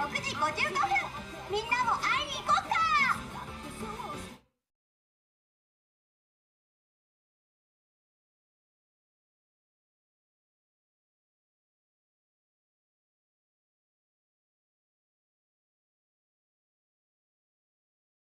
6時55分、みんなも会いに行こう。